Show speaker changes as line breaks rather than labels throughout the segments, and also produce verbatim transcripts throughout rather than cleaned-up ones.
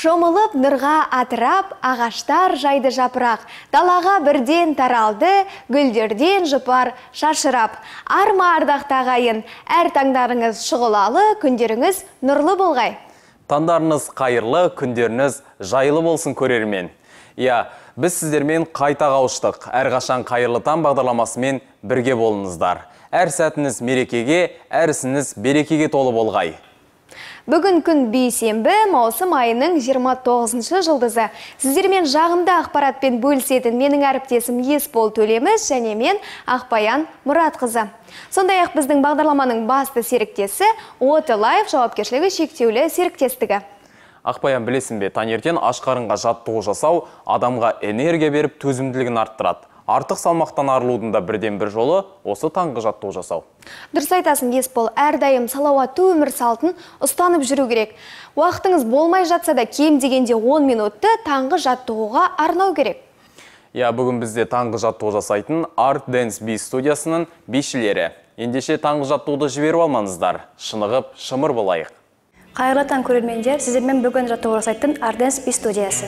Шомылып нұрға атырап, ағаштар жайды жапырақ, далаға бірден таралды, гүлдерден жұпар шашырап. Арма ардақты ағайын, әр таңдарыңыз шұғылалы, күндеріңіз нұрлы болғай.
Таңдарыңыз қайырлы, күндеріңіз жайлы болсын көрермен. Иә, біз сіздермен қайта қауыштық. Әрқашан қайырлы таң бағдарламасымен бірге болыңыздар. Әр сәтіңіз мерекеге, әр ісіңіз берекеге толы болғай.
Бүгін күн бейсенбі, маусым айының жиырма тоғызыншы жылдызы. Сіздермен жағымды ақпаратпен бөлісетін менің әріптесім Есбол Төлеміс және мен Ақбаян Мұратқызы. Сондай-ақ біздің бағдарламаның басты серіктесі Оты Лайф жауапкершілігі шектеулі серіктестігі.
Ақбаян, білесің бе, таңертең аш қарынға жаттығу жасау адамға энергия беріп төзімділігін арттырады. Артық салмақтан арылудың да бірден бір жолы осы таңғы жаттығу жасау.
Дұрыс айтасың, Есбол, әрдайым салауатты өмір салтын ұстанып жүру керек. Уақытыңыз болмай жатса да кем дегенде он минутты таңғы жаттығуға арнау керек.
Я, бүгін бізде таңғы жаттығу жасайтын Art Dance Би студиясының бишілері. Ендеше таңғы жаттығуды жіберіп алмаңыздар. Шынығып, шымыр болайық.
Қайырлы таң көрермендер, сіздермен бүгін жаттығу жасайтын Art Dance Би студиясы.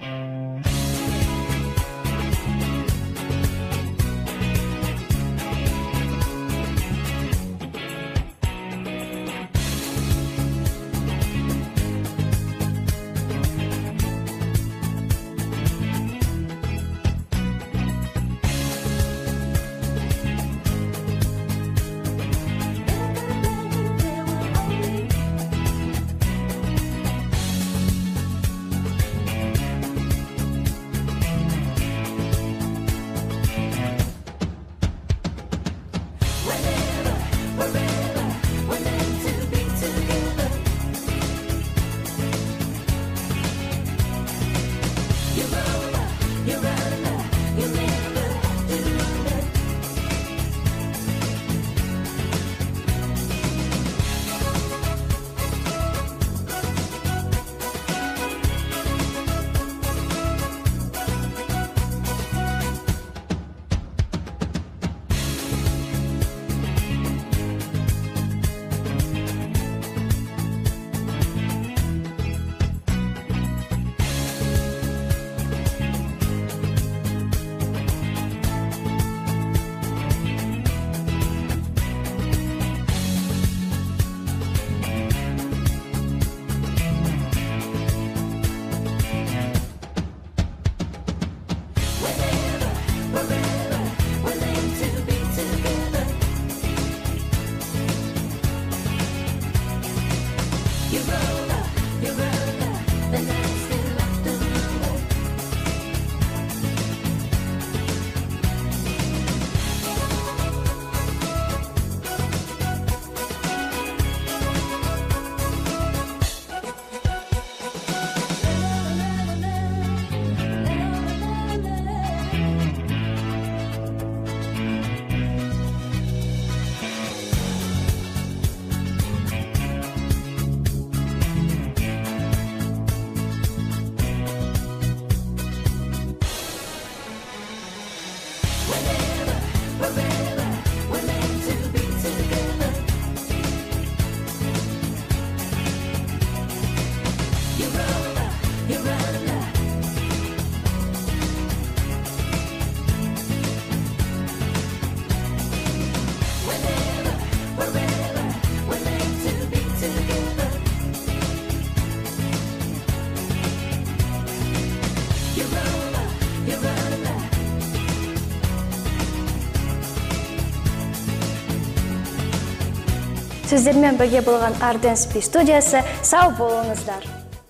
Сіздермен бірге болған Art Dance Би студиясы, сау болыңыздар.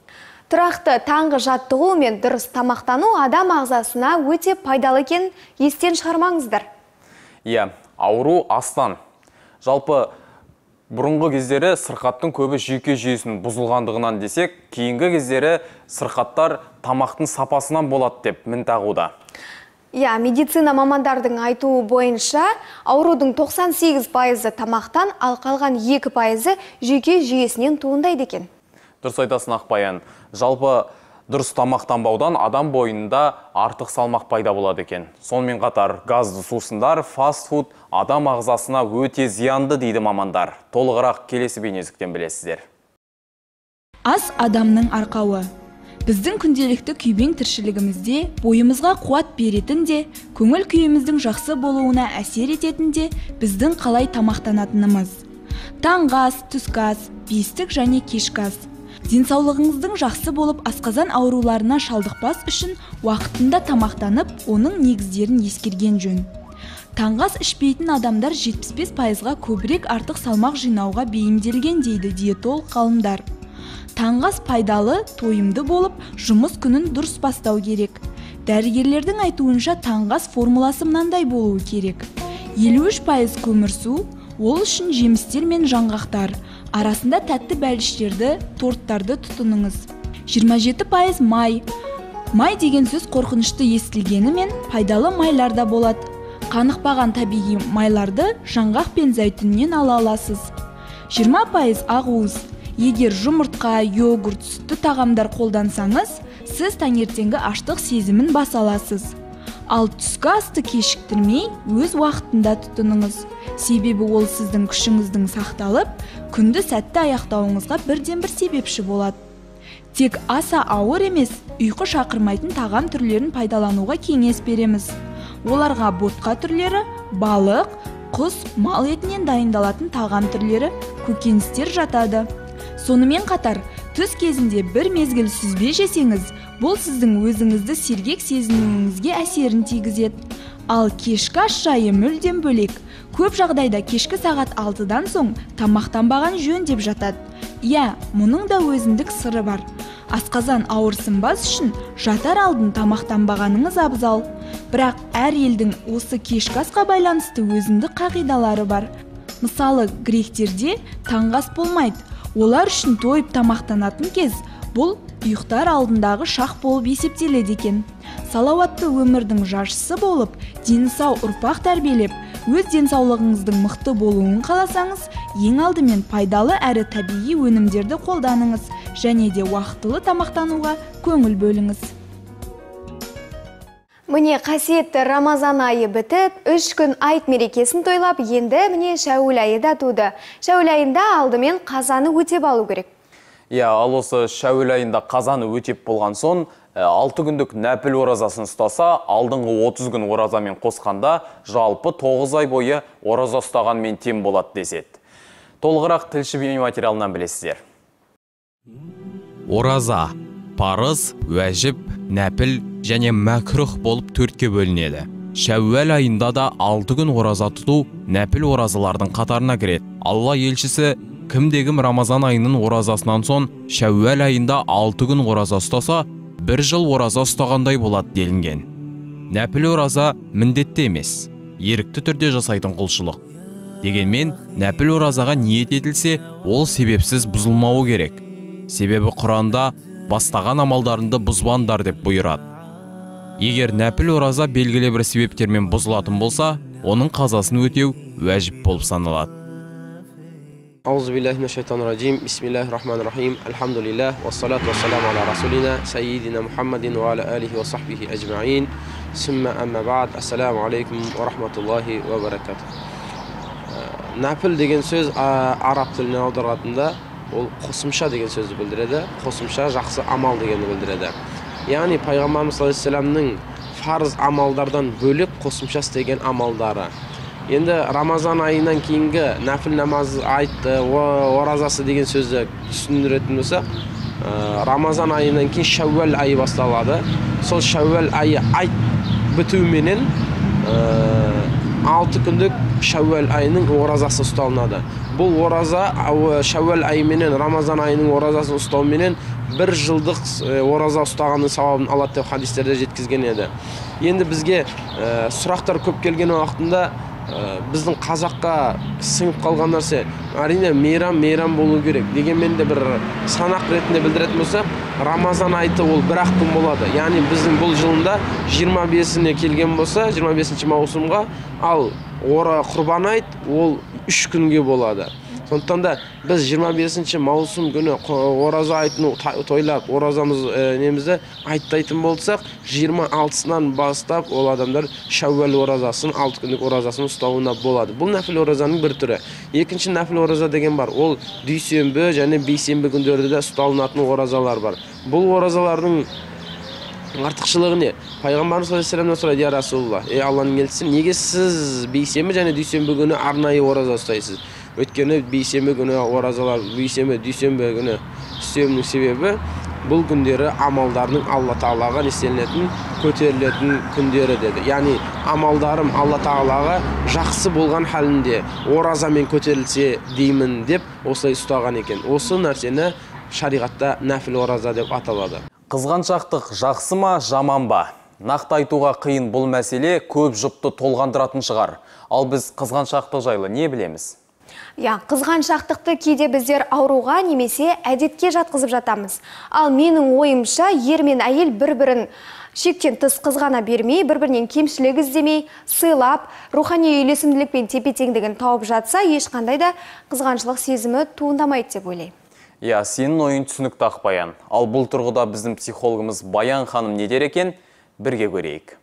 Тұрақты таңғы жаттығу мен дұрыс тамақтану адам ағзасына өте пайдалы екенін естен шығармаңыздар.
Иә, ауру астан. Жалпы бұрынғы кездері сырқаттың көбі жүйке жүйесінің бұзылғандығынан десек, кейінгі кездері сырқаттар тамақтың сапасынан болады деп мін тағуда.
Иә, медицина мамандардың айтуы бойынша аурудың тоқсан сегіз пайызы тамақтан, ал қалған екі пайызы жүйке жүйесінен туындайды екен.
Дұрыс айтасың, Ақбаян. Жалпы дұрыс тамақтанбаудан адам бойында артық салмақ пайда болады екен. Сонымен қатар газды сусындар, фастфуд адам ағзасына өте зиянды дейді мамандар. Толығырақ келесі бейнездіктен білесіздер.
Ас адамның арқауы. Біздің күнделікті күйбең тіршілігімізде бойымызға қуат беретін де, көңіл күйіміздің жақсы болуына әсер ететін де біздің қалай тамақтанатынымыз. Таңғы ас, түскі ас, бестік және кешкі ас. Денсаулығыңыздың жақсы болып, асқазан ауруларына шалдықпас үшін уақытында тамақтанып, оның негіздерін ескерген жөн. Таңғы ас ішпейтін адамдар жетпіс бес пайызға көбірек артық салмақ жинауға бейімделген дейді диетолог ғалымдар. Таңғы ас пайдалы, тойымды болып, жұмыс күнін дұрыс бастау керек. Дәрігерлердің айтуынша таңғы ас формуласы мынандай болуы керек. елу үш пайыз көмірсу, ол үшін жемістер мен жаңғақтар, арасында тәтті бәліштерді, торттарды тұтыныңыз. жиырма жеті пайыз май. Май деген сөз қорқынышты естілгенімен пайдалы майларда болады. Қанықпаған табиғи майларды жаңғақ пен зәйтүннен ала аласыз. жиырма пайыз ақуыз. Егер жұмыртқа, йогурт, сүтті тағамдар қолдансаңыз, сіз таңертеңгі аштық сезімін баса аласыз. Ал түскі асты кешіктірмей, өз уақытында тұтыныңыз. Себебі ол сіздің күшіңіздің сақталып, күнді сәтті аяқтауыңызға бірден бір себепші болады. Тек аса ауыр емес, ұйқы шақырмайтын тағам түрлерін пайдалануға кеңес береміз. Оларға ботқа түрлері, балық, құс, мал етінен дайындалатын тағам түрлері, көкөністер жатады. Сонымен қатар, түс кезінде бір мезгіл сүзбе жесеңіз, бұл сіздің өзіңізді сергек сезінуіңізге әсерін тигізеді. Ал кешкі ас жайы мүлдем бөлек. Көп жағдайда кешкі сағат алтыдан соң тамақтанбаған жөн деп жатады. Иә, мұның да өзіндік сыры бар. Асқазан ауырсынбас үшін жатар алдын тамақтанбағаныңыз абзал. Бірақ әр елдің осы кешкі асқа байланысты өзіндік қағидалары бар. Мысалы, гректерде таңғы ас болмайды. Олар үшін тойып тамақтанатын кез бұл ұйықтар алдындағы шақ болып есептеледі екен. Салауатты өмірдің жаршысы болып, дені сау ұрпақ тәрбиелеп, өз денсаулығыңыздың мықты болуын қаласаңыз, ең алдымен пайдалы әрі табиғи өнімдерді қолданыңыз және де уақытылы тамақтануға көңіл бөліңіз.
Міне қасиетті Рамазан айы бітіп, үш күн айт мерекесін тойлап, енді міне Шәуіл айы да туды. Шәуіл айында алдымен қазаны өтеп алу керек.
Иә, ал осы Шәуіл айында қазаны өтеп болған соң, алты күндік нәпіл оразасын ұстаса, алдыңғы отыз күн оразамен қосқанда, жалпы тоғыз ай бойы ораза ұстағанмен тең болады деседі. Толығырақ тілші бейнематериалынан білесіздер.
Ораза, парыз, уәжіп, нәпіл және мәкрух болып төртке бөлінеді. Шәуәл айында да алты күн ораза тұту нәпіл оразалардың қатарына кіреді. Алла елшісі кімде-кім Рамазан айының оразасынан соң Шәуәл айында алты күн ораза ұстаса, бір жыл ораза ұстағандай болады делінген. Нәпіл ораза міндетті емес, ерікті түрде жасайтын құлшылық. Дегенмен, нәпіл оразаға ниет етілсе, ол себепсіз бұзылмауы керек. Себебі Құранда бастаған амалдарынды бұзбаңдар деп бұйырады. Егер нәпіл ораза белгілі бір себептермен бұзылатын болса, оның қазасын өтеу уәжіп болып саналады.
أعوذ بالله من الشيطان الرجيم بسم الله الرحمن الرحيم الحمد لله والصلاة والسلام على رسولنا سيدنا محمد وعلى آله وصحبه أجمعين ثم أما بعد السلام عليكم ورحمة الله وبركاته. Нәпіл деген сөз араб тіліне аударғанда ол қосымша деген сөзді білдіреді. Қосымша жақсы амал дегенді білдіреді. Яғни пайғамбарымыз саллаллаху алейхи вассаламның фарыз амалдардан бөлек қосымша істеген амалдары. Енді Рамазан айынан кейінгі нәпіл намаз айтты, оразасы деген сөзді түсіндіретін болсақ, Рамазан айынан кейін Шәуәл айы басталады. Сол Шәуәл айы айт бітуіменен алты күндік Шәуәл айының оразасы ұсталынады. Бұл ораза Шәуәл айыменен Рамазан айының оразасын ұстауменен бір жылдық ораза ұстағанның сауабын алады деп хадистерде жеткізген еді. Енді бізге сұрақтар көп келген уақытында біздің қазаққа сіңіп қалған нәрсе, әрине мейрам мейрам болу керек. Дегенмен де бір санақ ретінде білдіретін болса, Рамазан айты ол бір-ақ күн болады. Яғни біздің бұл жылында жиырма бесіне келген болса, жиырма бесінші маусымға, ал ора құрбан айт ол үш күнге болады. Сондықтан да біз жиырма бесінші маусым күні ораза айтын тойлап, оразамыз немізді айттайтын болсақ, жиырма алтысынан бастап ол адамдар шәуәл оразасын, алты күндік оразасын ұстауына болады. Бұл нәпіл оразаның бір түрі. Екінші нәпіл ораза деген бар. Ол дүйсенбі және бейсенбі күндерде де ұсталынатын оразалар бар. Бұл оразалардың артықшылығы не? Пайғамбарымыз саллаллаху алейхи вассаламнан сұрайды: "Я Расулалла, ей Алланың елшісі, неге сіз бейсенбі және дүйсенбі күні арнайы ораза ұстайсыз?" Өйткені бейсенбі күні оразалар, бейсенбі, дүйсенбі күні үстеуімнің себебі бұл күндері амалдардың Алла Тағалаға нестелінетін, көтерілетін күндері деді. Яғни амалдарым Алла Тағалаға жақсы болған халінде оразамен көтерілсе деймін деп осылай ұстаған екен. Осы нәрсені шариғатта нәфіл ораза деп аталады.
Қызғаншақтық жақсы ма, жаман ба? Нақты айтуға қиын бұл мәселе көп жұпты толғандыратын шығар. Ал біз қызғаншақтық жайлы не білеміз?
Я, қызғаншақтықты кейде біздер ауруға немесе әдетке жатқызып жатамыз. Ал менің ойымша, ер мен әйел бір-бірін шектен тыс қызғана бермей, бір-бірінен кемшілік іздемей, сыйлап, рухани үйлесімділік пен тепе-теңдігін тауып жатса, ешқандай да қызғаншылық сезімі туындамайды деп ойлаймын.
Я, сенің ойың түсінікті Ақбаян. Ал бұл тұрғыда біздің психологымыз Баян ханым не дер екен? Бірге көрейік.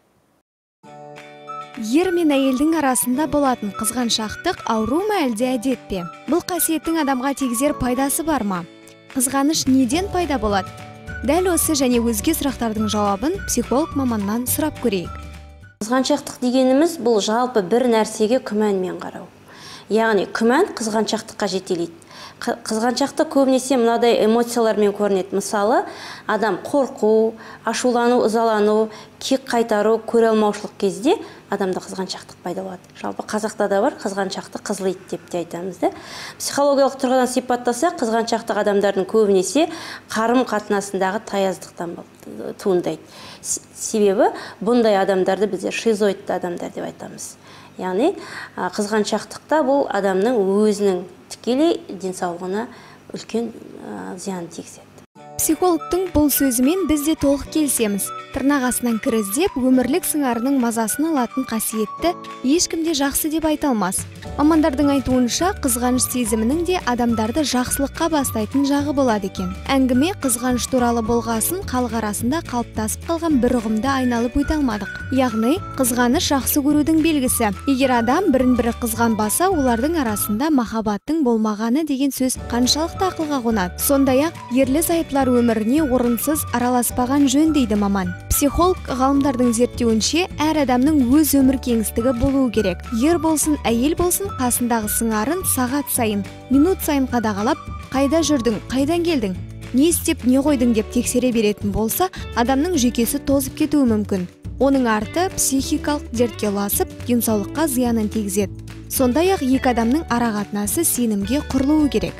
Ер мен әйелдің арасында болатын қызғаншақтық ауру ма әлде әдет пе? Бұл қасиеттің адамға тигізер пайдасы бар ма? Қызғаныш неден пайда болады? Дәл осы және өзге сұрақтардың жауабын психолог маманнан сұрап көрейік.
Қызғаншақтық дегеніміз бұл жалпы бір нәрсеге күмәнмен қарау. Яғни күмән қызғаншақтыққа жетелейді. Қызғаншақтық көбінесе мынадай эмоциялармен көрінеді. Мысалы, адам қорқу, ашулану, ызалану, кек қайтару, көре алмаушылық кезде адамда қызғаншақтық пайда болады. Жалпы қазақта да бар, қызғаншақтық қызыл ит деп те айтамыз да. Психологиялық тұрғыдан сипаттаса, қызғаншақтық адамдардың көбінесе қарым қатынасындағы таяздықтан туындайды. Себебі бұндай адамдарды біздер шизоидты адамдар деп айтамыз. Яғни қызғаншақтықта бұл адамның өзінің тікелей денсаулығына үлкен зиян тигізеді.
Психологтың бұл сөзімен біз де толық келісеміз. Тырнағасынан кіріздеп, өмірлік сыңарының мазасын алатын қасиетті ешкімде жақсы деп айта алмас. Мамандардың айтуынша, қызғаныш сезімінің де адамдарды жақсылыққа бастайтын жағы болады екен. Әңгіме қызғаныш туралы болғасын халық арасында қалыптасып қалған бір ұғымды айналып өте алмадық. Яғни, қызғаныш жақсы көрудің белгісі. Егер адам бірін-бірі қызғанбаса, олардың арасында махаббаттың болмағаны деген сөз қаншалықты ақылға қонады. Сондай-ақ, ерлі-зайыптылар өміріне орынсыз араласпаған жөн дейді маман. Психолог ғалымдардың зерттеуінше, әр адамның өз өмір кеңістігі болуы керек. Ер болсын, әйел болсын, қасындағы сыңарын сағат сайын, минут сайын қадағалап, қайда жүрдің, қайдан келдің, не істеп, не қойдың деп тексере беретін болса, адамның жүйкесі тозып кетуі мүмкін. Оның арты психикалық дертке ұласып, денсаулыққа зиянын тигізеді. Сондай-ақ екі адамның арақатынасы сенімге құрылуы керек.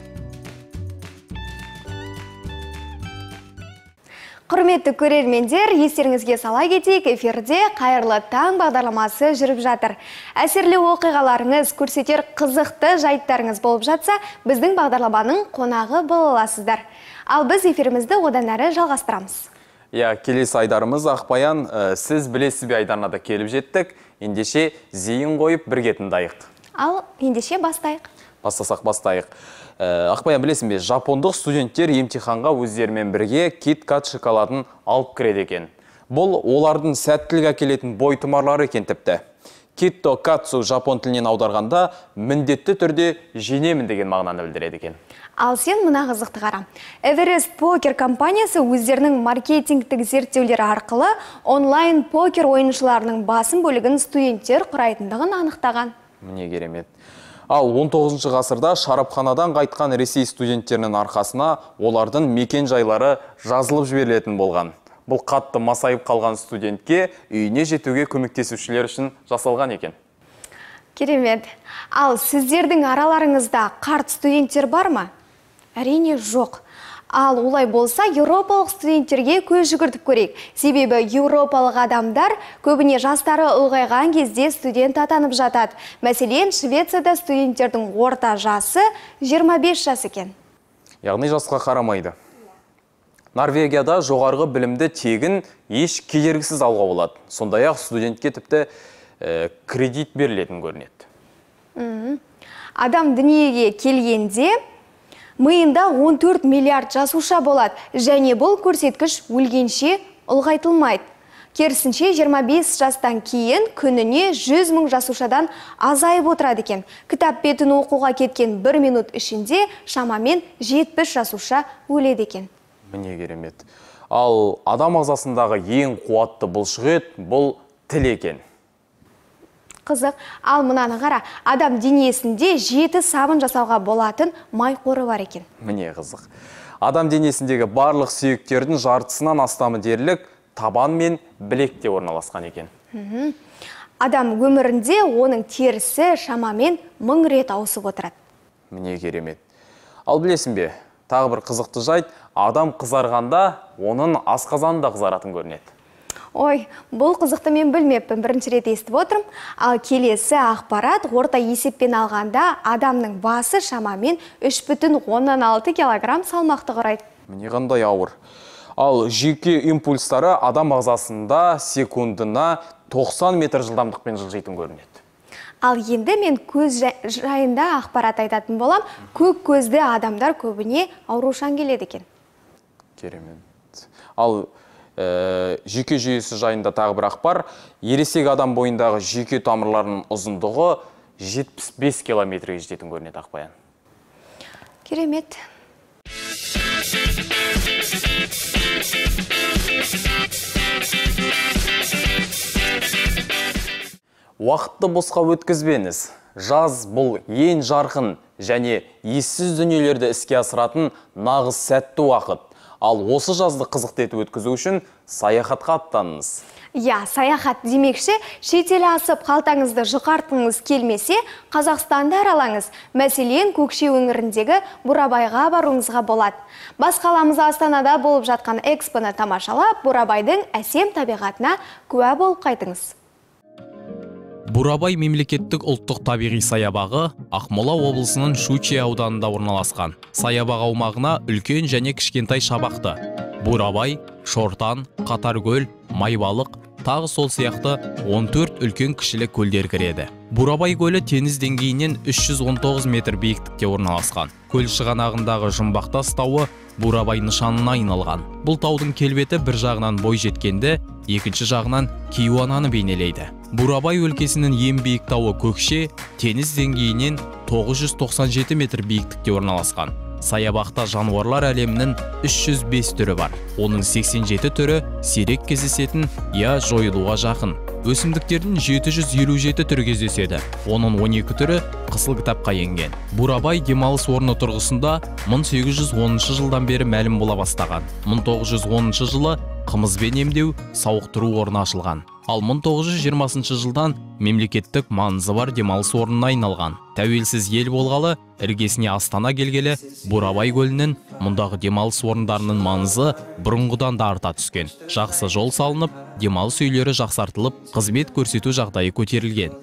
Құрметті көрермендер, естеріңізге сала кетейік, эфирде қайырлы таң бағдарламасы жүріп жатыр. Әсерлі оқиғаларыңыз, көрсетер қызықты жайттарыңыз болып жатса, біздің бағдарламаның қонағы бола аласыздар. Ал біз эфирімізді одан әрі жалғастырамыз.
Я, келесі айдарымыз Ақбаян, сіз білесіз бе айдарына да келіп жеттік. Ендеше зейін қойып бірге тыңдайық.
Ал ендеше бастайық.
Бастасақ бастайық. Ақбаян, білесің бе, жапондық студенттер емтиханға өздерімен бірге кит-кат шоколадын алып кіреді екен. Бұл олардың сәттілік әкелетін бойтұмарлары екен тіпті. Китто катсу жапон тілінен аударғанда міндетті түрде жеңемін деген мағынаны білдіреді екен.
Ал сен мына қызықты қара. Эверест покер компаниясы өздерінің маркетингтік зерттеулері арқылы онлайн покер ойыншыларының басым бөлігін студенттер құрайтындығын анықтаған.
Міне керемет. Ал он тоғызыншы ғасырда шарапханадан қайтқан Ресей студенттерінің арқасына олардың мекен жайлары жазылып жіберілетін болған. Бұл қатты масайып қалған студентке үйіне жетуге көмектесушілер үшін жасалған екен.
Керемет. Ал сіздердің араларыңызда қарт студенттер бар ма? Әрине жоқ. Ал олай болса, еуропалық студенттерге көз жүгіртіп көрейік. Себебі еуропалық адамдар көбіне жастары ұлғайған кезде студент атанып жатады. Мәселен, Швецияда студенттердің орта жасы жиырма бес жас екен.
Яғни жасқа қарамайды. Норвегияда жоғарғы білімді тегін еш кедергісіз алуға болады. Сондай-ақ студентке тіпті ә, кредит берілетін көрінеді.
Адам дүниеге келгенде миында он төрт миллиард жасуша болады, және бұл көрсеткіш өлгенше ұлғайтылмайды. Керісінше жиырма бес жастан кейін күніне жүз мың жасушадан азайып отырады екен. Кітап бетін оқуға кеткен бір минут ішінде шамамен жетпіс жасуша өледі екен.
Міне керемет. Ал адам ағзасындағы ең қуатты бұлшық ет бұл тіл екен.
Қызық, ал мынаны қара, адам денесінде жеті сабын жасауға болатын май қоры бар екен.
Міне қызық. Адам денесіндегі барлық сүйектердің жартысынан астамы дерлік табан мен білекте орналасқан екен.
Адам өмірінде оның терісі шамамен мың рет ауысып отырады.
Міне керемет. Ал білесің бе, тағы бір қызықты жайт, адам қызарғанда оның асқазаны қызаратын көрінеді.
Ой, бұл қызықты мен білмеппін, бірінші рет естіп отырмын. Ал келесі ақпарат орта есеппен алғанда адамның басы шамамен үш бүтін оннан алты килограмм салмақты құрайды.
Міне қандай ауыр. Ал жүйке импульстары адам ағзасында секундына тоқсан метр жылдамдықпен жылжитын көрінеді.
Ал енді мен көз жайында ақпарат айтатын болам. Көк көзді адамдар көбіне аурушаң келеді екен.
Керемет. Ал ә, жүйке жүйесі жайында тағы бір ақпар. Ересек адам бойындағы жүйке тамырларының ұзындығы жетпіс бес километрге жететін көрінеді Ақбаян.
Керемет.
Уақытты босқа өткізбеңіз. Жаз бұл ең жарқын және ессіз дүниелерді іске асыратын нағыз сәтті уақыт. Ал осы жазды қызықты етіп өткізу үшін саяхатқа аттаныңыз.
Я, саяхат демекші, шетел асып қалтаңызды жұқартыңыз келмесе, Қазақстанды аралаңыз. Мәселен, Көкше өңіріндегі Бурабайға баруыңызға болады. Бас қаламыз Астанада болып жатқан экспоны тамашалап, Бурабайдың әсем табиғатына куә болып қайтыңыз.
Бурабай мемлекеттік ұлттық табиғи саябағы Ақмола облысының Щучье ауданында орналасқан. Саябақ аумағына үлкен және кішкентай шабақты Бурабай, Шортан, Қатаркөл, Майбалық, тағы сол сияқты он төрт үлкен кішілі көлдер кіреді. Бурабай көлі теңіз деңгейінен үш жүз он тоғыз метр биіктікте орналасқан. Көл шығанағындағы жұмбақтас тауы Бурабай нышанына айналған. Бұл таудың келбеті бір жағынан бой жеткенде, екінші жағынан Кейуананы бейнелейді. Бурабай өлкесінің ең биік тауы Көкше теңіз деңгейінен тоғыз жүз тоқсан жеті метр биіктікте орналасқан. Саябақта жануарлар әлемінің үш жүз бес түрі бар. Оның сексен жеті түрі сирек кездесетін я жойылуға жақын. Өсімдіктердің жеті жүз елу жеті түрі кездеседі. Оның он екі түрі қысыл кітапқа енген. Бурабай демалыс орны тұрғысында мың сегіз жүз оныншы жылдан бері мәлім бола бастаған. мың тоғыз жүз оныншы жылы қымызбен емдеу, сауықтыру орны ашылған. Ал мың тоғыз жүз жиырмасыншы жылдан мемлекеттік маңызы бар демалыс орнына айналған. Тәуелсіз ел болғалы, іргесіне Астана келгелі, Бурабай көлінің мұндағы демалыс орындарының маңызы бұрынғыдан да арта түскен. Жақсы жол салынып, демалыс үйлері жақсартылып, қызмет көрсету жағдайы көтерілген.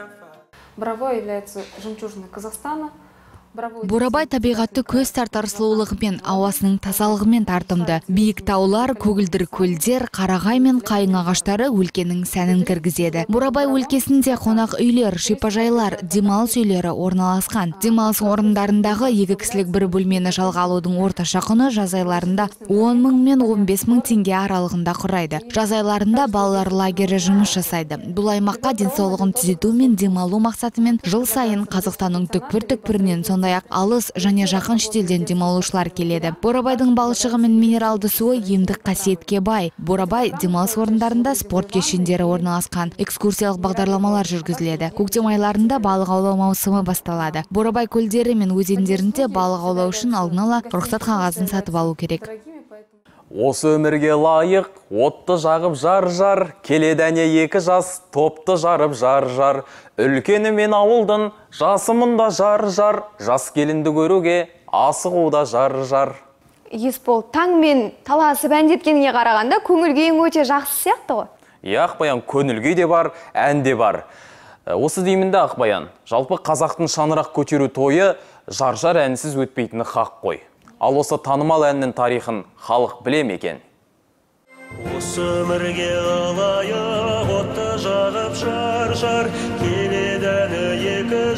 Бурабай является жемчужиной Казахстана.
Бурабай табиғатты көз тартар сұлулығымен, ауасының тазалығымен тартымды. Биік таулар, көгілдір көлдер, қарағай мен қайың ағаштары өлкенің сәнін кіргізеді. Бурабай өлкесінде қонақ үйлер, шипажайлар, демалыс үйлері орналасқан. Демалыс орындарындағы екі кісілік бір бөлмені жалға алудың орташа құны жаз айларында он мың мен он бес мың теңге аралығында құрайды. Жаз айларында балалар лагері жұмыс жасайды. Бұл аймаққа денсаулығын түзету мен демалу мақсатымен жыл сайын Қазақстанның түкпір-түкпірінен сондай алыс және жақын шетелден демалушылар келеді. Бурабайдың балшығы мен минералды суы емдік қасиетке бай. Бурабай демалыс орындарында спорт кешендері орналасқан. Экскурсиялық бағдарламалар жүргізіледі. Көктем айларында балық аулау маусымы басталады. Бурабай көлдері мен өзендерінде балық аулау үшін алдын ала рұқсат қағазын сатып алу керек.
Осы өмірге лайық, отты жағып жар-жар, келедәне екі жас, топты жарып жар-жар. Үлкені мен ауылдың, жасымында жар-жар, жас келінді көруге, асығуда жар-жар.
Есбол, таң мен таласып әндеткеніне қарағанда, көңіл күйің өте жақсы сияқты ғой?
Иә, Ақбаян, көңіл күй де бар, ән де бар. Осы деймінде Ақбаян, жалпы қазақтың шаңырақ көтеру тойы жар-жар әнсіз өтпейтіні хақ қой. Ал осы танымал әннің тарихын халық біле ме екен?
Осы өмірге лайық, отты жағып жар-жар, келедәні екі жас,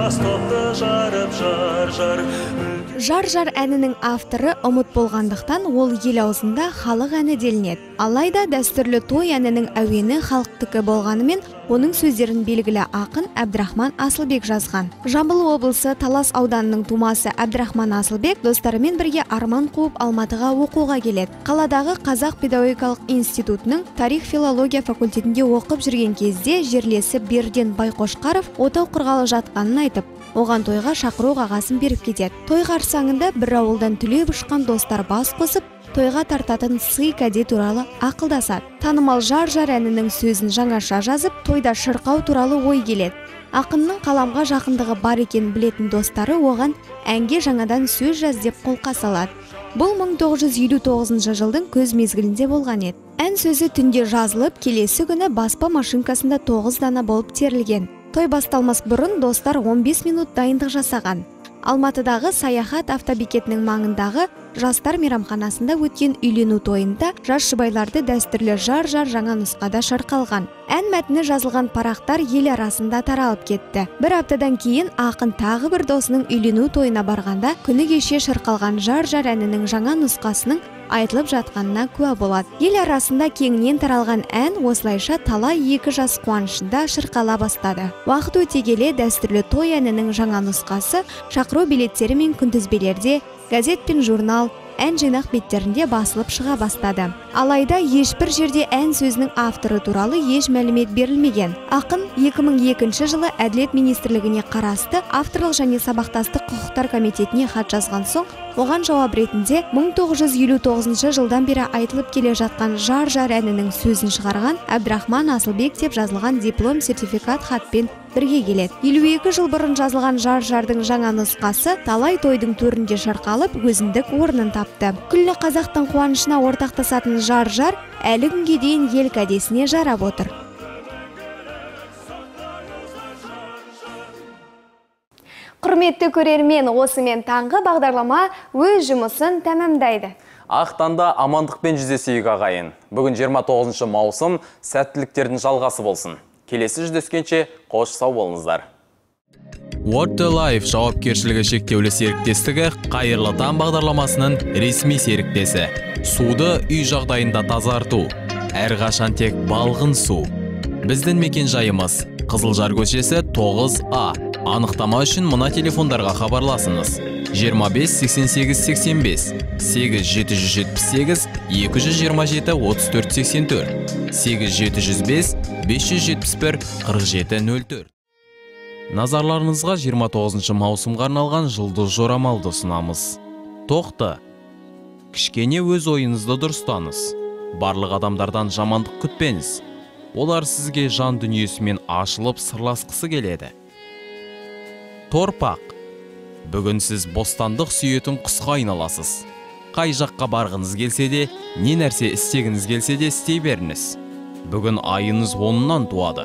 жас топты жарып жар-жар.
Жар-жар әнінің авторы ұмыт болғандықтан ол ел аузында халық әні делінеді. Алайда дәстүрлі той әнінің әуені халықтікі болғанымен, оның сөздерін белгілі ақын Әбдірахман Асылбек жазған. Жамбыл облысы Талас ауданының тумасы Әбдірахман Асылбек достарымен бірге арман қуып Алматыға оқуға келеді. Қаладағы Қазақ педагогикалық институтының тарих филология факультетінде оқып жүрген кезде жерлесі Берден Байқошқаров отау құрғалы жатқанын айтып, оған тойға шақыру қағасын беріп кетеді. Той қарсаңында бір ауылдан түлеп ұшқан достар бас қосып, тойға тартатын сый кәде туралы ақылдасады. Танымал жар-жар әнінің сөзін жаңаша жазып, тойда шырқау туралы ой келеді. Ақынның қаламға жақындығы бар екен білетін достары оған әнге жаңадан сөз жаз деп қолқа салады. Бұл мың тоғыз жүз елу тоғызыншы жылдың көз мезгілінде болған еді. Ән сөзі түнде жазылып, келесі күні баспа машинкасында тоғыз дана болып терілген. Той басталмас бұрын достар он бес минут дайындық жасаған. Алматыдағы Саяхат автобекетінің маңындағы жастар мейрамханасында өткен үйлену тойында жас жұбайларды дәстүрлі жар-жар жаңа нұсқада шырқалған. Ән мәтіні жазылған парақтар ел арасында таралып кетті. Бір аптадан кейін ақын тағы бір досының үйлену тойына барғанда күні кеше шырқалған жар-жар әнінің жаңа нұсқасының айтылып жатқанына куә болады. Ел арасында кеңінен таралған ән осылайша талай екі жас қуанышында шырқала бастады. Уақыт өте келе дәстүрлі той әнінің жаңа нұсқасы шақыру билеттері мен күнтізбелерде, газет пен журнал, ән жинақ беттерінде басылып шыға бастады. Алайда ешбір жерде ән сөзінің авторы туралы еш мәлімет берілмеген. Ақын екі мың екінші жылы Әділет министрлігіне қарасты авторлық және сабақтастық құқықтар комитетіне хат жазған соң, оған жауап ретінде мың тоғыз жүз елу тоғызыншы жылдан бері айтылып келе жатқан жар-жар әнінің сөзін шығарған Әбдірахман Асылбек деп жазылған диплом сертификат хатпен бірге келеді. елу екі жыл бұрын жазылған жар-жардың жаңа нұсқасы талай тойдың төрінде шырқалып өзіндік орнын тапты. Күллі қазақтың қуанышына ортақтасатын жар-жар әлі күнге дейін ел кәдесіне жарап отыр. Құрметті көрермен, осымен таңғы бағдарлама өз жұмысын тәмамдайды.
Ақтанда амандықпен жүздесейік ағайын. Бүгін жиырма тоғызыншы маусым сәттіліктердің жалғасы болсын. Келесі жүздескенше қош сау болыңыздар.
What the Life жауапкершілігі шектеулі серіктестігі қайырлы таң бағдарламасының ресми серіктесі. Суды үй жағдайында тазарту. Әрқашан тек балғын су. Біздің мекен жайымыз Қызылжар көшесі тоғыз А. Анықтама үшін мына телефондарға хабарласыңыз. жиырма бес сексен сегіз сексен бес, сегіз жеті жүз жетпіс сегіз, екі жүз жиырма жеті отыз төрт сексен төрт, сегіз жеті жүз бес бес жүз жетпіс бір қырық жеті нөл төрт. Назарларыңызға жиырма тоғызыншы маусымға арналған жұлдыз жорамалды ұсынамыз. Тоқты. Кішкене өз ойыңызды дұрыстаңыз. Барлық адамдардан жамандық күтпеңіз. Олар сізге жан дүниесімен ашылып сырласқысы келеді. Торпақ. Бүгін сіз бостандық сүйетін құсқа айналасыз. Қай жаққа барғыңыз келсе де, не нәрсе істегіңіз келсе де істей беріңіз. Бүгін айыңыз оннан туады.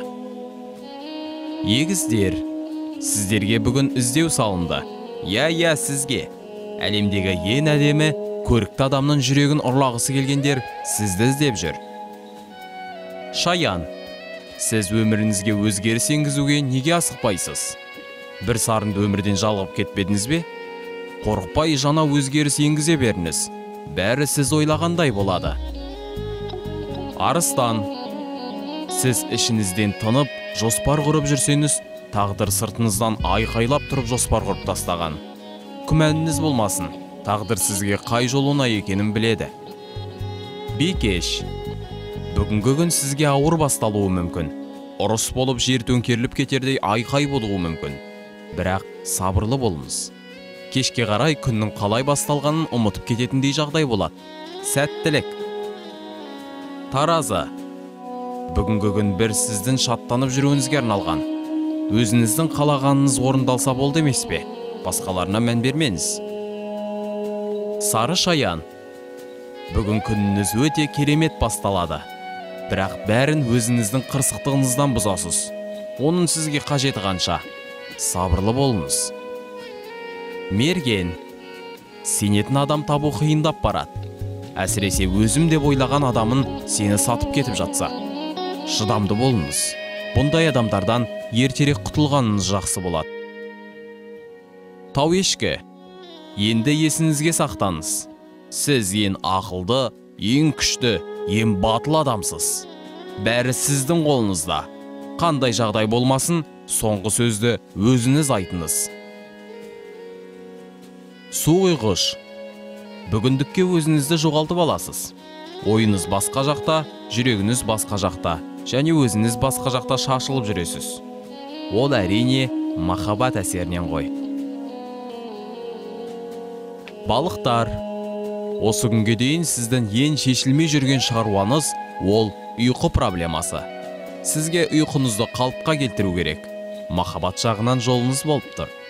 Егіздер. Сіздерге бүгін іздеу салынды. Я-я сізге. Әлемдегі ең әдемі, көрікті адамның жүрегін ұрлағысы келгендер сізді іздеп жүр. Шаян. Сіз өміріңізге өзгеріс енгізуге неге асықпайсыз? Бір сарынды өмірден жалғып кетпедіңіз бе? Қорықпай жана өзгеріс енгізе беріңіз. Бәрі сіз ойлағандай болады. Арыстан. Сіз ішінізден тынып, жоспар құрып жүрсеңіз, тағдыр сыртыңыздан айқайлап тұрып жоспар құрып тастаған. Күмәніңіз болмасын, тағдыр сізге қай жолына екенін біледі. Бикеш. Бүгінгі күн сізге ауыр басталуы мүмкін. Ұрыс болып жер төңкеріліп кетердей айқай болуы мүмкін. Бірақ сабырлы болыңыз. Кешке қарай күннің қалай басталғанын ұмытып кететіндей жағдай болады. Сәттілік. Таразы. Бүгінгі күн бір сіздің шаттанып жүруіңізге арналған. Өзіңіздің қалағаныңыз орындалса болды емес пе? Басқаларына мән бермеңіз. Сары шаян. Бүгін күніңіз өте керемет басталады. Бірақ бәрін өзіңіздің қырсықтығыңыздан бұзасыз. Оның сізге қажеті қанша. Сабырлы болыңыз. Мерген. Сенетін адам табу қиындап барады. Әсіресе өзім деп ойлаған адамын сені сатып кетіп жатса. Шыдамды болыңыз. Бұндай адамдардан ертерек құтылғаныңыз жақсы болады. Тау ешкі, енді есіңізге сақтаңыз. Сіз ең ақылды, ең күшті, ең батыл адамсыз. Бәрі сіздің қолыңызда. Қандай жағдай болмасын, соңғы сөзді өзіңіз айтыңыз. Су құйғыш. Бүгіндікке өзіңізді жоғалтып аласыз. Ойыңыз басқа жақта, жүрегіңіз басқа жақта, және өзіңіз басқа жақта шашылып жүресіз. Ол әрине махаббат әсерінен ғой. Балықтар. Осы күнге дейін сіздің ең шешілмей жүрген шаруаңыз ол ұйқы проблемасы. Сізге ұйқыңызды қалыпқа келтіру керек. Махаббат жағынан жолыңыз болып тұр.